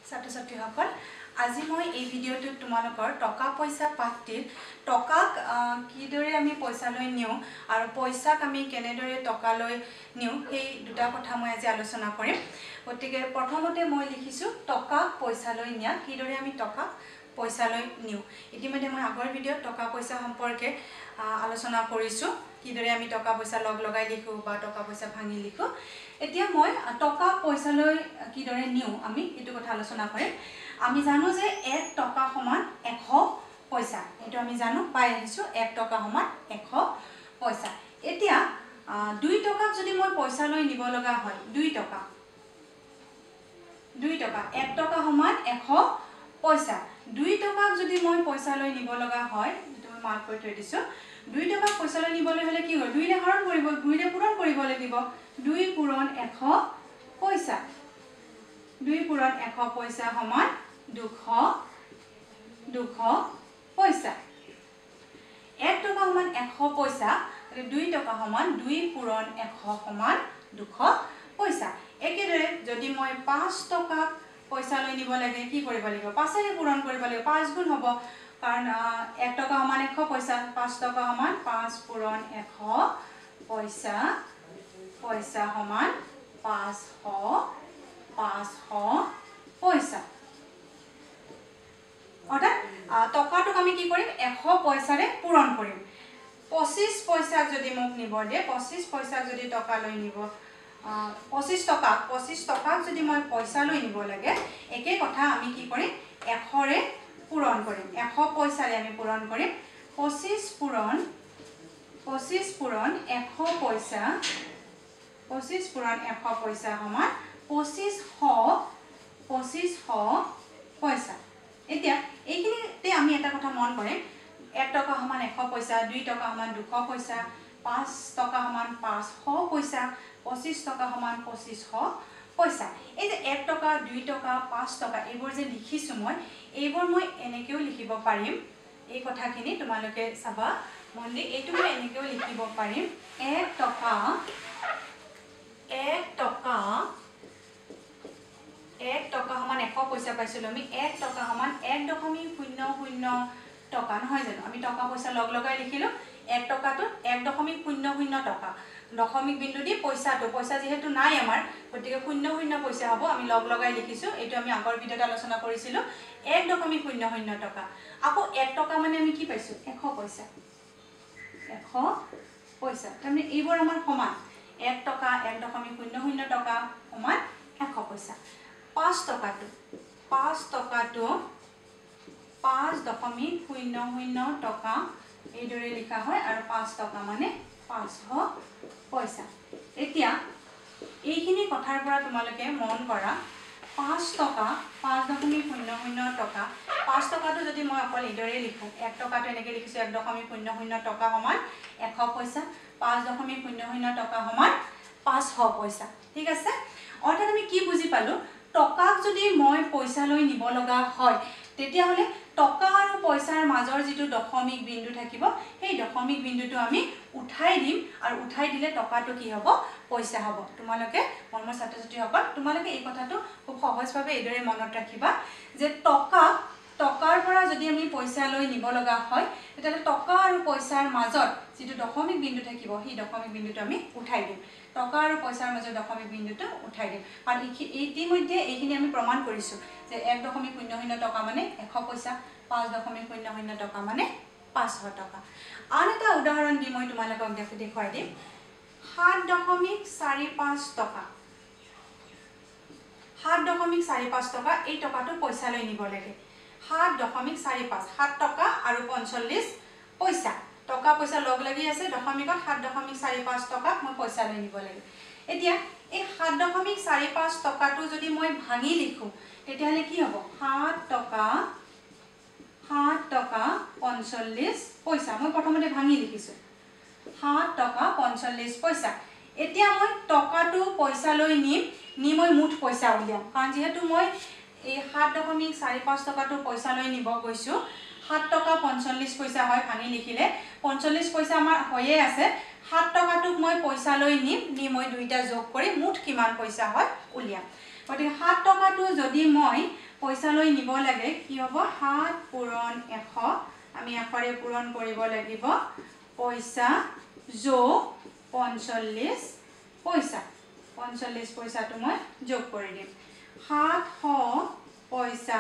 ছাত্ৰ ছাত্ৰীসকল আজি মই এই ভিডিঅ'টোত তোমালোকৰ টকা পইচা পাঠটিৰ টকাক কিদৰে আমি পইচা লৈ নিও আৰু পইচাক আমি কেনেদৰে টকা লৈ নিও সেই দুটা কথা মই আজি আলোচনা কৰিম গতিকে প্ৰথমতে মই লিখিছো টকাক পইচা লৈ নিয়া কিদৰে আমি টকাক পইচা লৈ নিও ইতিমধ্যে মই আগৰ ভিডিঅ'ত টকা পইচা সম্পৰ্কে আলোচনা কৰিছো কিদৰে আমি টকা পইচা লগ লগাই লিখো বা টকা পইচা ভাঙি লিখো এতিয়া মই টকা পইচা লৈ কিদৰে নিও আমি এটো কথা আলোচনা কৰিম আমি জানো যে 1 টকা সমান 100 পইচা এটো আমি জানো পাই আহিছো 1 টকা সমান 100 পইচা এতিয়া 2 টকাক যদি মই পইচা লৈ নিব লগা হয় 2 টকা 1 টকা সমান 100 পইচা 2 টকাক যদি মই পইচা লৈ নিব লগা হয় তুমি মাৰ্ক কৰি থৈ দিছো 2 টকা পইচা লৈ নিবলৈ হলে কি হয় 2 ৰে হৰণ কৰিব 2 ৰে পূৰণ কৰিব লাগিব 2 পূৰণ 100 পইচা 2 পূৰণ 100 পইচা সমান 200 পইচা 1 টকা সমান 100 পইচা 2 টকা সমান 2 পূৰণ 100 সমান 200 পইচা একেদৰে যদি মই 5 টকা পইচা লৈ নিব লাগে কি কৰিব লাগিব 5 ৰে পূৰণ কৰিব লাগিব 5 গুণ হ'ব কাৰণ 1 টকা সমান 100 পইচা 5 টকা সমান 5 পূৰণ 100 পইচা পইচা সমান 500 পইচা অৰ্থাৎ টকাটোক আমি কি কৰিম 100 পইচাৰে পূৰণ কৰিম 25 পইচা যদি মোক নিব দে 25 পইচা যদি টকা লৈ নিব 25 টকাক যদি মই পইচা লৈ নিব লাগে একে কথা আমি কি কৰিম 100 ৰে পূৰণ কৰিম 100 পইচাৰে আমি পূৰণ কৰিম 25 পূৰণ 100 পইচা 25 পূৰণ 100 পইচা সমান 2500 পইচা এতিয়া এইখিনিতে আমি এটা কথা মন কৰিম 1 টকা সমান 100 পইচা 2 টকা সমান 200 পইচা 5 টকা সমান 500 পইচা 25 টকা সমান 2500 পইচা এই যে 1 টকা 2 টকা 5 টকা এইবোৰ যে লিখিছো এইবোৰ মই এনেকেও লিখিব পাৰিম এই কথাখিনি তোমালোকে চাবা মনলি এইটো মই এনেকেও লিখিব পাৰিম 1 টকা সমান 100 পইচা পাইছিলো আমি 1 টকা সমান 1.00 টকা নহয় জানো আমি টকা পইচা লগ লগাই লিখিলো 1 টকাটো 1.00 টকা দশমিক বিন্দু দি পইচা যেহেতু নাই আমাৰ গতিকে 00 পইচা হ'ব আমি লগ লগাই লিখিছো এটো আমি আগৰ ভিডিঅ'ত আলোচনা কৰিছিলো 1.00 টকা আকৌ 1 টকা মানে আমি কি পাইছো 100 পইচা তাৰমানে এইবোৰ আমাৰ সমান 1 টকা 1.00 টকা সমান 100 পইচা 5 টকাটো 5.00 টকা এইদৰে লিখা হয় আৰু 5 টকা মানে 500 পইচা এতিয়া এইখিনি কথাৰ পৰা তোমালোকে মন কৰা 5 টকা 5.00 টকা 5 টকাটো যদি মই অকল এইদৰে লিখো 1 টকাটো এনেকৈ লিখিছো 1.00 টকা সমান 100 পইচা 5.00 টকা সমান 500 পইচা ঠিক আছে অৰ্থাৎ আমি কি বুজি পালো টকাক যদি মই পইচা লৈ নিব লগা হয় তেতিয়া হলে টকা আৰু পইচাৰ মাজৰ যেটো দশমিক বিন্দু থাকিব সেই দশমিক বিন্দুটো আমি উঠাই দিম আৰু উঠাই দিলে টকাটো কি হ'ব পইচা হ'ব তোমালোকে মৰমৰ ছাত্ৰ ছাত্ৰীসকল তোমালোকে এই কথাটো খুব সহজভাৱে এইদৰে মনত ৰাখিবা যে টকাৰ পৰা যদি আমি পইচা লৈ নিব লগা হয় তেতিয়া টকা আৰু পইচাৰ মাজত যেটো দশমিক বিন্দু থাকিব সেই দশমিক বিন্দুটো আমি উঠাই দিম টকা আৰু পইচাৰ মাজৰ দশমিক বিন্দুটো উঠাই দিম আৰু ইতিমধ্যে এইখিনি আমি প্ৰমাণ কৰিছো যে 1.00 টকা মানে 100 পইচা 5.00 টকা মানে 500 টকা আন এটা উদাহৰণ দি মই তোমালোকক দেখুৱাই দিম 7.45 টকা 7.45 টকা এই টকাটো পইচা লৈ নিব লাগে 7.45 7 টকা আৰু 45 পইচা টকা পইচা লগ লাগি আছে দশমিকত 7.45 টকা মই পইচা লৈ নিব লাগে এতিয়া এই 7.45 টকাটো যদি মই ভাঙি লিখো তেতিয়া হলে কি হ'ব 7 টকা 45 পইচা মই প্ৰথমতে ভাঙি লিখিছো 7 টকা 45 পইচা এতিয়া মই টকাটো পইচা লৈ নি মই মুঠ পইচা উলিয়াম কাৰণ যেহেতু মই এই 7.45 টকাটো পইচা লৈ নিব গৈছো 7 টকা 45 পইচা হয় ভাঙি লিখিলে 45 পইচা আমাৰ হয়ে আছে 7 টকাটোক মই পইচা লৈ নি মই দুইটা যোগ কৰি মুঠ কিমান পইচা হয় উলিয়াম গতিকে 7 টকাটো যদি মই পইচালৈ নিব লাগে কি হ'ব 7 পূৰণ 100 আমি 100ৰে পূৰণ কৰিব লাগিব পইচা যোগ 45 পইচা 45 পইচাটো মই যোগ কৰি দিম 700 পইচা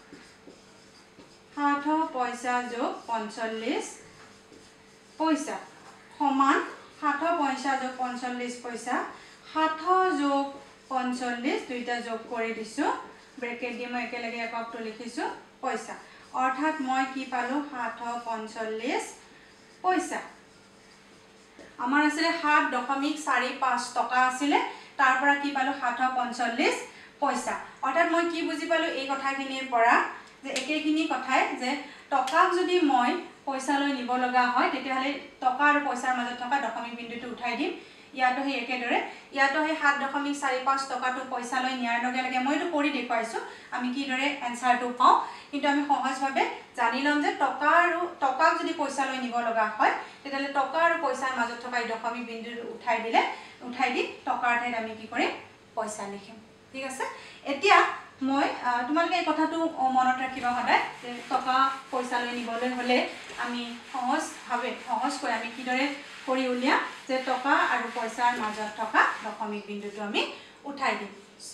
700 পইচা যোগ 45 পইচা সমান 700 পইচা যোগ 45 পইচা 700 যোগ 45 দুইটা যোগ কৰি দিছো ব্ৰেকেট দি মই একেলগে এককটো লিখিছো পইচা অৰ্থাৎ মই কি পালো 745 পইচা আমাৰ আছিল 7.45 টকা আছিল তাৰ পৰা কি পালো 745 পইচা অৰ্থাৎ মই কি বুজি পালো এই কথাখিনিৰ পৰা যে একেখিনি কথাই যে টকাক যদি মই পইচালৈ নিব লগা হয় তেতিয়াহলে টকা আৰু পইচাৰ মাজত থকা দশমিক বিন্দুটো উঠাই দিম ইয়াতো হে একেদৰে ইয়াতো হে 7.45 টকাটো পইচালৈ নিয়াৰ লগে লগে মইটো কৰি দেখুৱাইছো আমি কি দৰে এনসাৰটো পাওঁ কিন্তু আমি সহজভাৱে জানি লম যে টকা আৰু টকাক যদি পইচালৈ নিব লগা হয় তেতিয়াহলে টকা আৰু পইচাৰ মাজত থকা এই দশমিক বিন্দুটো উঠাই দি টকাৰ ঠাইত আমি কি কৰিম পইচা লিখিম ঠিক আছে এতিয়া মই তোমালোকে এই কথাটো মনত ৰাখিবা সদায় যে টকা পইচালৈ নিবলৈ হলে আমি সহজকৈ আমি কি দৰে কৰি উলিয়া যে টকা আৰু পইচাৰ মাজত থকা দশমিক বিন্দুটো আমি উঠাই দিম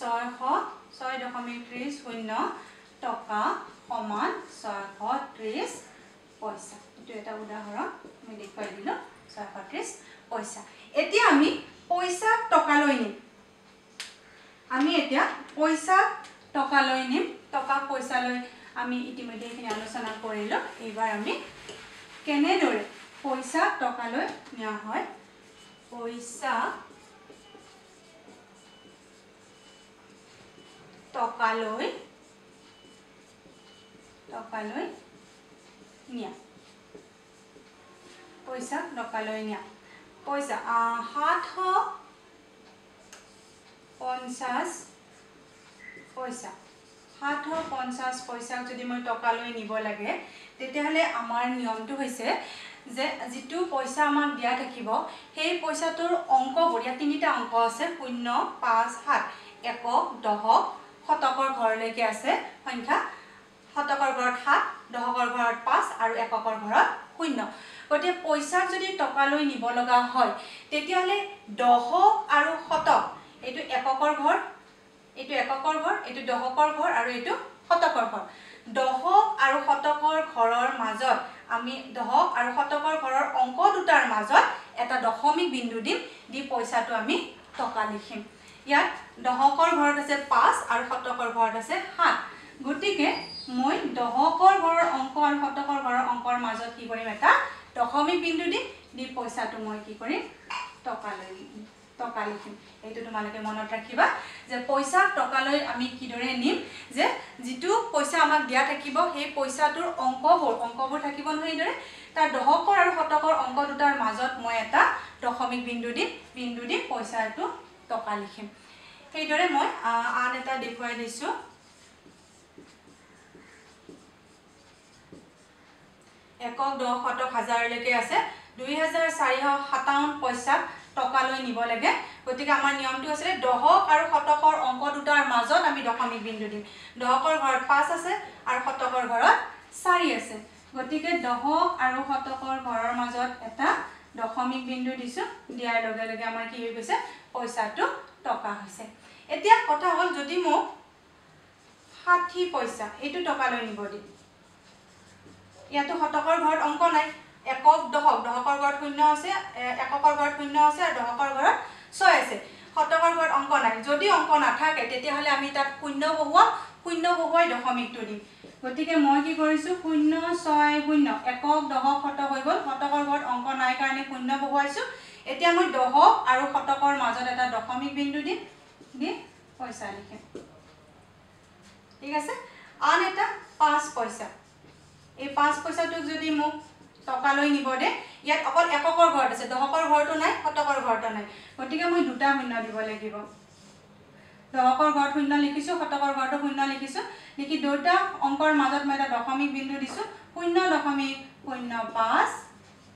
6.30 টকা সমান 630 পইচা এটো এটা উদাহৰণ আমি দেখুৱাই দিলো 630 পইচা এতিয়া আমি পইচা টকালৈ নিম আমি এতিয়া পইচা টকালৈ নিম টকা পইচালৈ আমি ইতিমধ্যে এখিনি আলোচনা কৰিলো এইবাৰ আমি কেনেদৰে পইচা টকালৈ নিয়া হয় পইচা টকালৈ নিয়া পইচা টকালৈ নিয়া পইচা 750 পইচা 750 পইচা যদি মই টকালৈ নিব লাগে তেতিয়াহলে আমাৰ নিয়মটো হৈছে যে যেটো পইচা আমাক দিয়া থাকিব সেই পইচাটোৰ অংকবোৰ ইয়াত তিনিটা অংক আছে 0 5 7 একক দশক শতকৰ ঘৰলৈকে আছে সংখ্যা শতকৰ ঘৰত 7 দশকৰ ঘৰত 5 আৰু এককৰ ঘৰত 0 গতিকে পইচা যদি টকালৈ নিব লগা হয় তেতিয়াহলে দশক আৰু শতক এইটো এককৰ ঘৰ এইটো এককৰ ঘৰ এইটো দশকৰ ঘৰ আৰু এইটো শতকৰ ঘৰ দশক আৰু শতকৰ ঘৰৰ মাজত আমি দশক আৰু শতকৰ ঘৰৰ অংক দুটাৰ মাজত এটা দশমিক বিন্দু দিম দি পইচাটো আমি টকা লিখিম ইয়াত দশকৰ ঘৰত আছে 5 আৰু শতকৰ ঘৰত আছে 7 গতিকে মই দশকৰ ঘৰৰ অংক আৰু শতকৰ ঘৰৰ অংকৰ মাজত কি কৰিম এটা দশমিক বিন্দু দিম দি পইচাটো মই কি কৰিম টকা লিখিম এইটো তোমালোকে মনত ৰাখিবা যে পইচা টকালৈ আমি কিদৰে নিম যে যেটো পইচা আমাক দিয়া থাকিব সেই পইচাটোৰ অংকবোৰ থাকিব নহয় দৰে তাৰ দশকৰ আৰু শতকৰ অংক দুটাৰ মাজত মই এটা দশমিক বিন্দু দিম পইচাটো টকা লিখিম সেইদৰে মই আন এটা দেখুৱাই দিছো একক দশ শতক হাজাৰলৈকে আছে 2457 পইচা টকালৈ নিব লাগে গতিকে আমাৰ নিয়মটো আছে দশক আৰু শতকৰ অংক দুটাৰ মাজত আমি দশমিক বিন্দু দিম দশকৰ ঘৰত 5 আছে আৰু শতকৰ ঘৰত 4 আছে গতিকে দশক আৰু শতকৰ ঘৰৰ মাজত এটা দশমিক বিন্দু দিছো দিয়াৰ লগে লগে আমাৰ কি হৈ গৈছে পইচাটো টকা হৈছে এতিয়া কথা হল যদি মোক 60 পইচা এইটো টকালৈ নিব দিম ইয়াতো শতকৰ ঘৰত অংক নাই একক দশকৰ ঘৰত 0 আছে এককৰ ঘৰত 0 আছে আৰু দশকৰ ঘৰত 6 আছে শতকৰ ঘৰত অংক নাই যদি অংক নাথাকে তেতিয়াহলে আমি তাত 0 বহুৱাই দশমিকটো দিম গতিকে মই কি কৰিছো 060 একক দশক শতক হৈ গল শতকৰ ঘৰত অংক নাই কাৰণে 0 বহুৱাইছো এতিয়া মই দশক আৰু শতকৰ মাজত এটা দশমিক বিন্দু দিম দি পইচা লিখিম ঠিক আছে আন এটা 5 পইচা এই 5 পইচাটোক যদি মোক টকালৈ নিব দে ইয়াত অকল এককৰ ঘৰত আছে দশকৰ ঘৰটো নাই শতকৰ ঘৰটো নাই গতিকে মই দুটা শূন্য দিব লাগিব দশকৰ ঘৰত 0 লিখিছো শতকৰ ঘৰটো 0 লিখিছো লিখি দুটা অংকৰ মাজত মই এটা দশমিক বিন্দু দিছো 0.05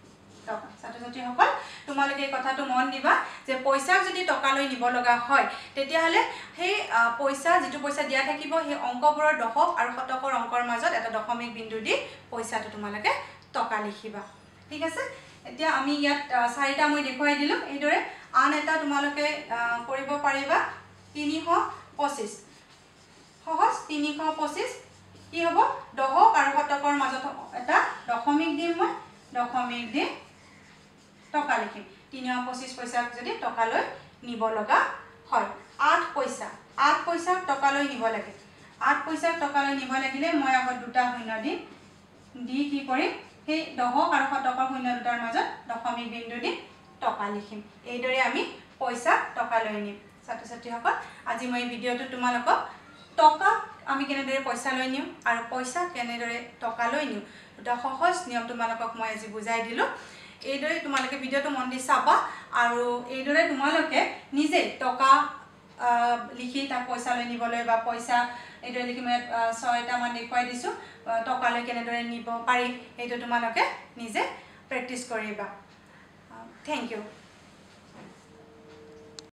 টকা ছাত্ৰ ছাত্ৰীসকল তোমালোকে এই কথাটো মন দিবা যে পইচা যদি টকালৈ নিব লগা হয় তেতিয়াহলে সেই পইচা যেটো পইচা দিয়া থাকিব সেই অংকবোৰৰ দশক আৰু শতকৰ অংকৰ মাজত এটা দশমিক বিন্দু দি পইচাটো তোমালোকে টকা লিখিবা ঠিক আছে এতিয়া আমি ইয়াত চাৰিটা মই দেখুৱাই দিলো এইদৰে আন এটা তোমালোকে কৰিব পাৰিবা 325 সহজ 325 কি হ'ব দশক আৰু শতকৰ মাজত এটা দশমিক দিম মই দশমিক দি টকা লিখিম 325 পইচা যদি টকালৈ নিব লগা হয় 8 পইচা টকালৈ নিব লাগে 8 পইচা টকালৈ নিব লাগিলে মই আগত দুটা শূন্য দিম দি কি কৰিম সেই দশক আৰু শতকৰ শূন্য দুটাৰ মাজত দশমিক বিন্দু দি টকা লিখিম এইদৰে আমি পইচা টকালৈ নিম ছাত্ৰ ছাত্ৰীসকল আজি মই ভিডিঅটো তোমালোকক টকা আমি কেনেদৰে পইচা লৈ নিম আৰু পইচা কেনেদৰে টকালৈ নিম দুটা সহজ নিয়ম তোমালোকক মই আজি বুজাই দিলো এইদৰে তোমালোকে ভিডিঅটো মন দি চাবা আৰু এইদৰে তোমালোকে নিজে টকা লিখি তা পইচা লৈ নিবলৈ বা পইচা এইদৰে লিখি মই 6টা মান দেখুৱাই দিছো টকালৈ কেনেদৰে নিব পাৰি এইটো তোমালোকে নিজে প্ৰেক্টিছ কৰিবা থ্যাংক ইউ